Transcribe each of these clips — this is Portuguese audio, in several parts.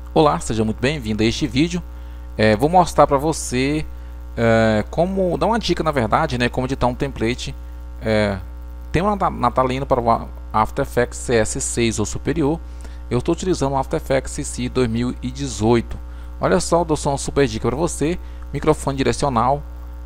Olá, seja muito bem-vindo a este vídeo. Vou mostrar para você como dar uma dica, na verdade, né, como editar um template tema natalino para o After Effects CS6 ou superior. Eu estou utilizando o After Effects CC 2018. Olha só, dou só uma super dica para você: microfone direcional,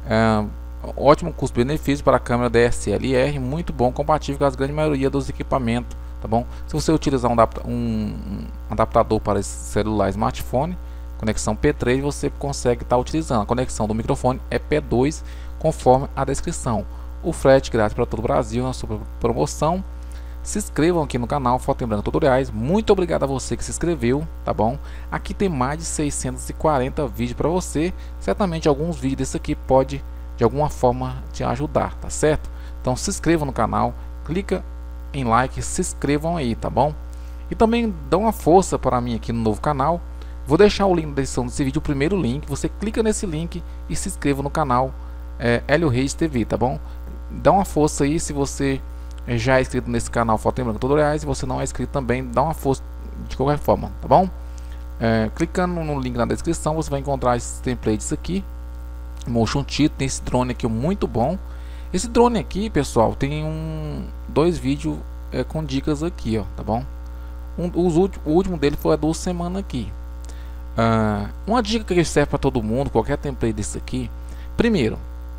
ótimo custo-benefício para a câmera DSLR, muito bom, compatível com a grande maioria dos equipamentos. Tá bom? Se você utilizar um adaptador para celular smartphone, conexão P3, você consegue estar utilizando. A conexão do microfone é P2, conforme a descrição. O frete grátis para todo o Brasil na sua promoção. Se inscrevam aqui no canal Foto em Branco Tutoriais. Muito obrigado a você que se inscreveu, tá bom? Aqui tem mais de 640 vídeos para você. Certamente alguns vídeos desse aqui pode de alguma forma te ajudar, tá certo? Então se inscreva no canal, clica em like, se inscrevam aí, tá bom? E também dá uma força para mim aqui no novo canal. Vou deixar o link na descrição desse vídeo, o primeiro link. Você clica nesse link e se inscreva no canal Hélio Reis TV, tá bom? Dá uma força aí. Se você já é inscrito nesse canal Foto em Branco Tutoriais, se você não é inscrito também, dá uma força de qualquer forma, tá bom? Clicando no link na descrição, você vai encontrar esses templates aqui. Motion Tito, tem esse drone aqui muito bom. Esse drone aqui, pessoal, tem dois vídeos com dicas aqui, ó, tá bom? O último dele foi há 2 semanas aqui. Uma dica que serve para todo mundo, qualquer template desse aqui. Primeiro,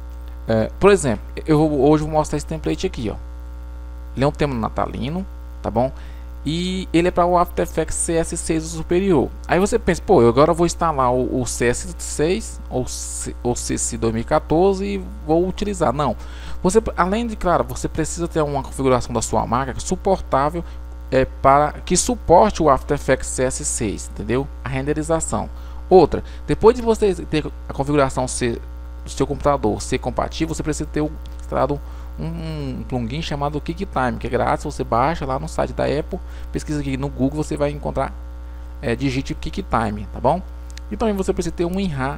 por exemplo, hoje vou mostrar esse template aqui, ó. Ele é um tema natalino, tá bom? E ele é para o After Effects CS6 ou superior. Aí você pensa, pô, eu agora vou instalar o CS6 ou CC 2014 e vou utilizar. Não, você, além de, claro, você precisa ter uma configuração da sua máquina suportável para que suporte o After Effects CS6, entendeu? A renderização. Outra, depois de você ter a configuração do seu computador ser compatível, você precisa ter instalado um plugin chamado QuickTime, que é grátis. Você baixa lá no site da Apple, pesquisa aqui no Google, você vai encontrar, digite QuickTime, tá bom? E também você precisa ter um WinRAR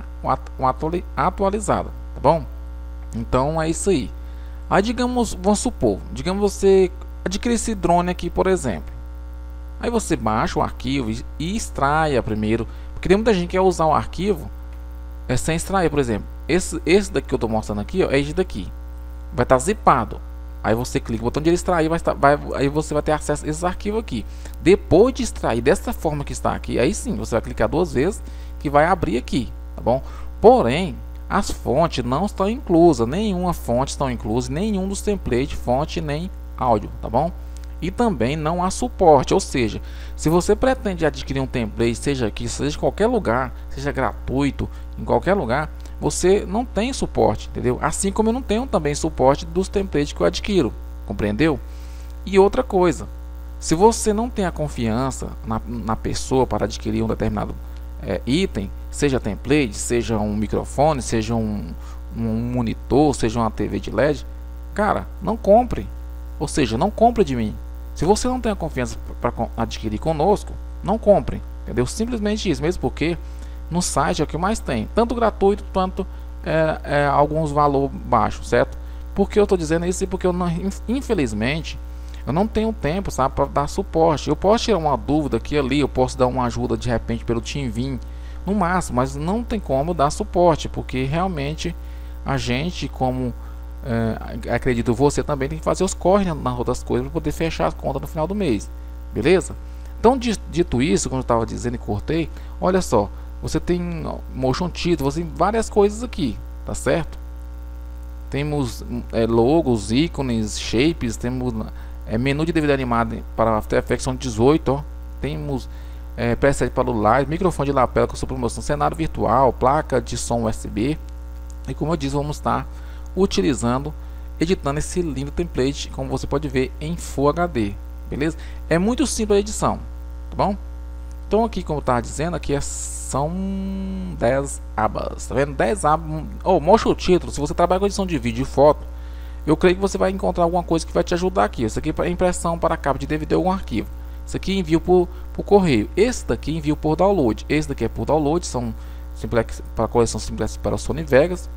atualizado, tá bom? Então é isso aí. Aí digamos, vamos supor, você adquire esse drone aqui, por exemplo. Aí você baixa o arquivo e extraia primeiro, porque tem muita gente que quer usar o arquivo sem extrair. Por exemplo, esse daqui que eu estou mostrando aqui, ó, é esse daqui. Vai estar zipado. Aí você clica no botão de extrair, aí você vai ter acesso a esse arquivo aqui. Depois de extrair dessa forma que está aqui, aí sim você vai clicar 2 vezes que vai abrir aqui, tá bom? Porém, as fontes não estão inclusas, nenhuma fonte está inclusa, nenhum dos templates, fonte nem áudio, tá bom? E também não há suporte, ou seja, se você pretende adquirir um template, seja aqui, seja em qualquer lugar, seja gratuito, em qualquer lugar, você não tem suporte, entendeu? Assim como eu não tenho também suporte dos templates que eu adquiro, compreendeu? E outra coisa, se você não tem a confiança na pessoa para adquirir um determinado item, seja template, seja um microfone, seja um monitor, seja uma TV de LED, cara, não compre. Ou seja, não compre de mim. Se você não tem a confiança para adquirir conosco, não compre, entendeu? Simplesmente isso, mesmo porque no site é o que mais tem, tanto gratuito quanto alguns valor baixo, certo? Porque eu estou dizendo isso porque eu não, infelizmente eu não tenho tempo, sabe, para dar suporte. Eu posso tirar uma dúvida aqui e ali, eu posso dar uma ajuda de repente pelo TeamVim no máximo, mas não tem como dar suporte, porque realmente a gente, como acredito, você também tem que fazer os corre nas outras coisas para poder fechar as contas no final do mês, beleza? Então, dito isso, como eu estava dizendo e cortei, olha só, você tem Motion Tito, você tem várias coisas aqui, tá certo? Temos logos, ícones, shapes, temos menu de DVD animado para After Effects, são 18, ó. Temos preset para o live, microfone de lapela com sua promoção, cenário virtual, placa de som USB. E como eu disse, vamos estar utilizando, editando esse lindo template, como você pode ver, em Full HD, beleza? É muito simples a edição, tá bom? Então aqui, como eu estava dizendo, aqui são 10 abas, tá vendo? 10 abas, Motion Título. Se você trabalha com edição de vídeo e foto, eu creio que você vai encontrar alguma coisa que vai te ajudar aqui. Isso aqui é impressão para cabo de DVD ou algum arquivo. Isso aqui envio por correio. Esse daqui envio por download. Esse daqui é por download, são simplex para coleção simplex para o Sony Vegas.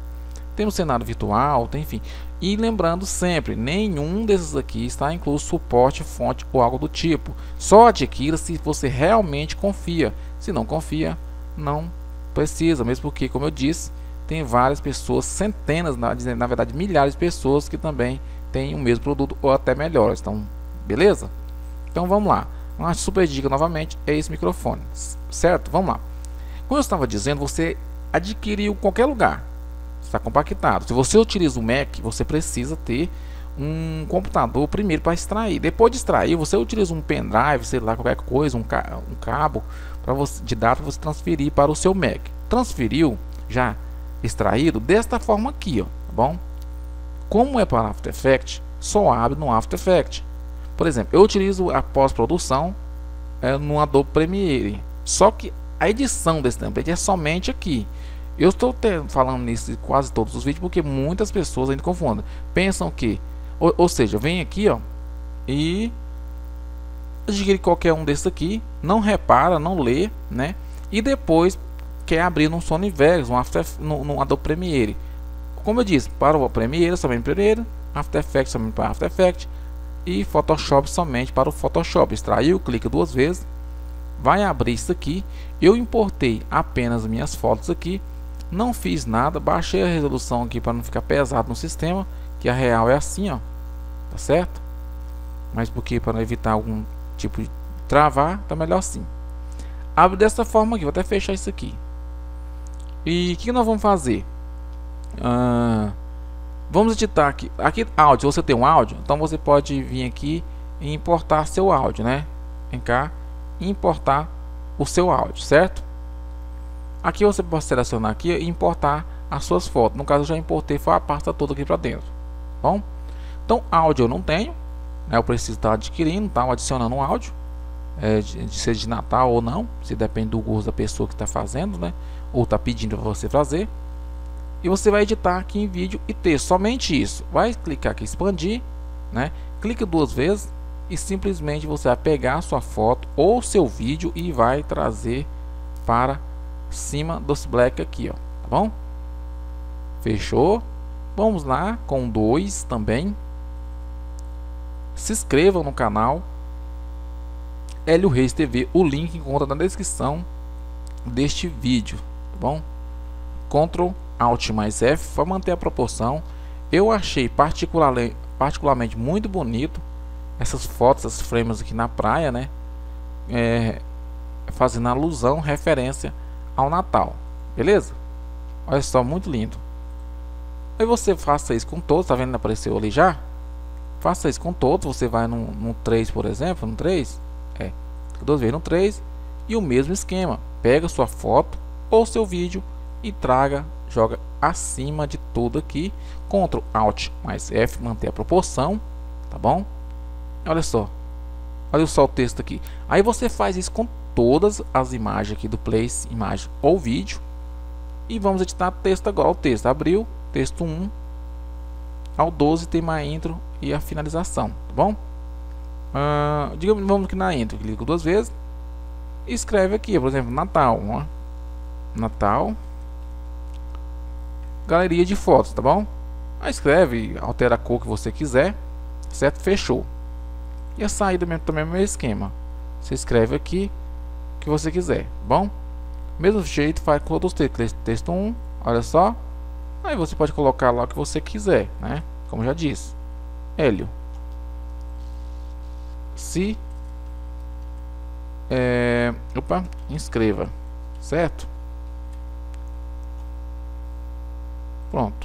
Tem um cenário virtual, tem, enfim. E lembrando sempre, nenhum desses aqui está incluso suporte, fonte ou algo do tipo. Só adquira se você realmente confia. Se não confia, não precisa, mesmo porque, como eu disse, tem várias pessoas, centenas, na verdade milhares de pessoas que também têm o mesmo produto ou até melhores. Então, beleza? Então vamos lá. Uma super dica novamente é esse microfone, certo? Vamos lá. Como eu estava dizendo, você adquiriu em qualquer lugar, está compactado. Se você utiliza o Mac, você precisa ter um computador primeiro para extrair. Depois de extrair, você utiliza um pendrive, sei lá, qualquer coisa, um cabo para você, de dados para você transferir para o seu Mac. Transferiu, já extraído, desta forma aqui, ó, tá bom? Como é para After Effects, só abre no After Effects. Por exemplo, eu utilizo a pós-produção no Adobe Premiere. Só que a edição desse template é somente aqui. Eu estou falando nisso em quase todos os vídeos porque muitas pessoas ainda confundem. Pensam que, ou seja, vem aqui, ó, e adquire qualquer um desses aqui, não repara, não lê, né? E depois quer abrir no Sony Vegas, no Adobe Premiere. Como eu disse, para o Premiere somente Premiere, After Effects somente para After Effects e Photoshop somente para o Photoshop. Extraiu, clica duas vezes, vai abrir isso aqui. Eu importei apenas minhas fotos aqui, não fiz nada, baixei a resolução aqui para não ficar pesado no sistema, que a real é assim, ó, tá certo? Mas porque para evitar algum tipo de travar, tá melhor assim. Abre dessa forma aqui, vou até fechar isso aqui. E o que nós vamos fazer? Vamos editar aqui. Aqui áudio, você tem um áudio, então você pode vir aqui e importar seu áudio, né? Vem cá, importar o seu áudio, certo? Aqui você pode selecionar aqui e importar as suas fotos. No caso eu já importei, foi a pasta toda aqui para dentro. Bom, então áudio eu não tenho, né? Eu preciso estar adquirindo, tá? Adicionando um áudio, de ser de Natal ou não, se depende do gosto da pessoa que está fazendo, né? Ou está pedindo para você fazer. E você vai editar aqui em vídeo e texto, somente isso. Vai clicar aqui expandir, né? Clica duas vezes e simplesmente você vai pegar a sua foto ou seu vídeo e vai trazer para cima dos black aqui, ó, tá bom? Fechou? Vamos lá com 2 também. Se inscrevam no canal Hélio Reis TV, o link encontra na descrição deste vídeo, tá bom? Ctrl Alt mais F para manter a proporção. Eu achei particularmente muito bonito essas fotos, essas frames aqui na praia, né? Fazendo alusão, referência ao Natal, beleza? Olha só, muito lindo. Aí você faça isso com todos, tá vendo? Apareceu ali já. Faça isso com todos. Você vai no 3, por exemplo, no 3, duas vezes no 3 e o mesmo esquema. Pega sua foto ou seu vídeo e joga acima de tudo aqui. Ctrl Alt mais F, manter a proporção, tá bom? Olha só o texto aqui. Aí você faz isso com todas as imagens aqui do Place, imagem ou vídeo. E vamos editar texto agora. O texto abriu, texto 1 ao 12 tem uma intro e a finalização, tá bom? Digamos, vamos aqui na intro, clico duas vezes e escreve aqui, por exemplo, Natal, ó. Natal, galeria de fotos, tá bom? Aí escreve, altera a cor que você quiser, certo? Fechou. E a saída mesmo, também é o mesmo esquema. Você escreve aqui o que você quiser, bom? Mesmo jeito faz com todos os textos. Texto 1, olha só. Aí você pode colocar lá o que você quiser, né? Como já disse, Hélio. Inscreva, certo? Pronto.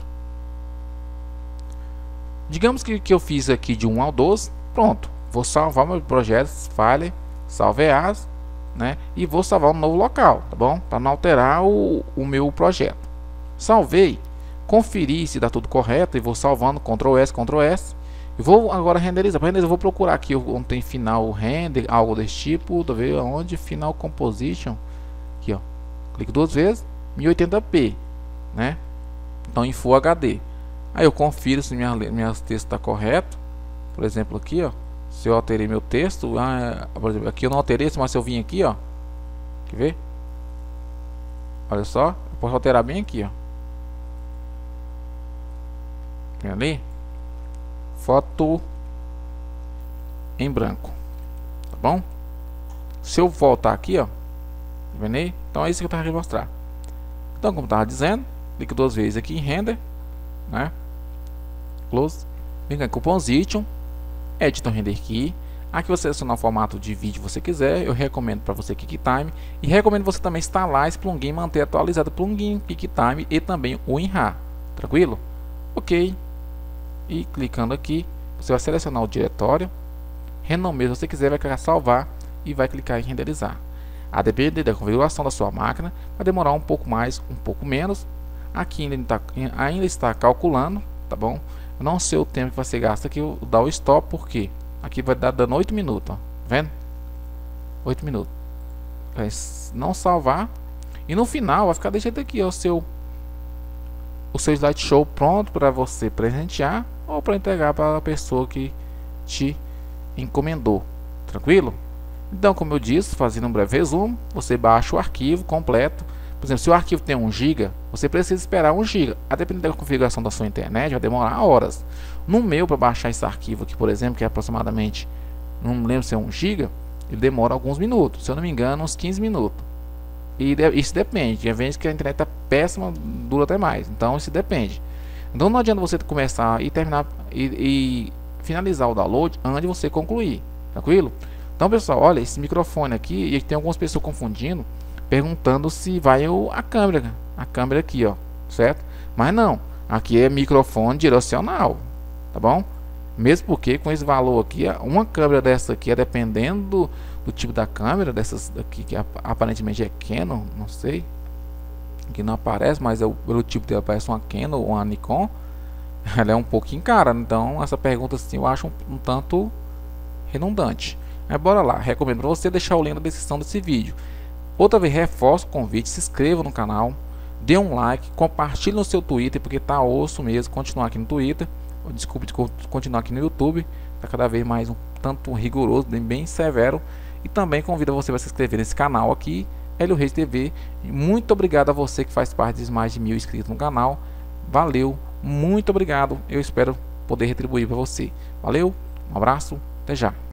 Digamos que eu fiz aqui de 1 ao 12. Pronto. Vou salvar meu projeto, file, salve as, né? E vou salvar um novo local, tá bom? Para não alterar o meu projeto. Salvei, conferi se dá tudo correto e vou salvando, Ctrl S, Ctrl S. E vou agora renderizar. Para renderizar, eu vou procurar aqui onde tem final render, algo desse tipo. Deixa eu ver onde final composition. Aqui, ó. Clico duas vezes, 1080p, né? Então em Full HD. Aí eu confiro se minhas textos está correto. Por exemplo, aqui, ó. Se eu alterei meu texto, por exemplo, aqui eu não alterei, mas se eu vim aqui, ó. Quer ver? Olha só, eu posso alterar bem aqui, ó. vendo ali? Foto em branco, tá bom? Se eu voltar aqui, ó, tá vendo aí? Então é isso que eu tava querendo mostrar. Então, como eu tava dizendo, clique 2 vezes aqui em render, né? Close, vem cá em Composition, Editor Render Key. Aqui você seleciona o formato de vídeo que você quiser. Eu recomendo para você QuickTime e recomendo você também instalar esse plugin, manter atualizado o plugin QuickTime e também o WinRAR. Tranquilo? Ok. E clicando aqui, você vai selecionar o diretório, renome se você quiser, vai clicar salvar e vai clicar em renderizar. A depender da configuração da sua máquina, vai demorar um pouco mais, um pouco menos. Aqui ainda está calculando, tá bom? Eu não sei o tempo que você gasta aqui, eu dar o stop, porque aqui vai dar dando 8 minutos, ó. Vendo? 8 minutos. Vai não salvar. E no final vai ficar desse jeito aqui, ó, o seu slideshow pronto para você presentear ou para entregar para a pessoa que te encomendou. Tranquilo? Então, como eu disse, fazendo um breve resumo, você baixa o arquivo completo. Por exemplo, se o arquivo tem 1 GB, você precisa esperar 1 GB. A depender da configuração da sua internet, vai demorar horas. No meu, para baixar esse arquivo aqui, por exemplo, que é aproximadamente, não lembro se é 1 GB, ele demora alguns minutos. Se eu não me engano, uns 15 minutos. E isso depende. Tem vezes que a internet está péssima, dura até mais. Então, isso depende. Então, não adianta você começar e terminar e finalizar o download antes de você concluir. Tranquilo? Então, pessoal, olha, esse microfone aqui, e tem algumas pessoas confundindo, perguntando se vai a câmera aqui, ó, certo? Mas não, aqui é microfone direcional, tá bom? Mesmo porque com esse valor aqui, uma câmera dessa aqui, dependendo do tipo da câmera, dessas aqui que aparentemente é Canon, não sei, que não aparece, mas pelo tipo dela parece uma Canon ou uma Nikon, ela é um pouquinho cara. Então essa pergunta assim eu acho um tanto redundante. Mas bora lá, recomendo para você deixar o link na descrição desse vídeo. Outra vez reforço o convite, se inscreva no canal, dê um like, compartilhe no seu Twitter, porque tá osso mesmo continuar aqui no Twitter. Desculpe de continuar aqui no YouTube, tá cada vez mais um tanto rigoroso, bem severo. E também convido você a se inscrever nesse canal aqui, Hélio Reis TV. E muito obrigado a você que faz parte dos mais de 1000 inscritos no canal. Valeu, muito obrigado. Eu espero poder retribuir para você. Valeu, um abraço, até já.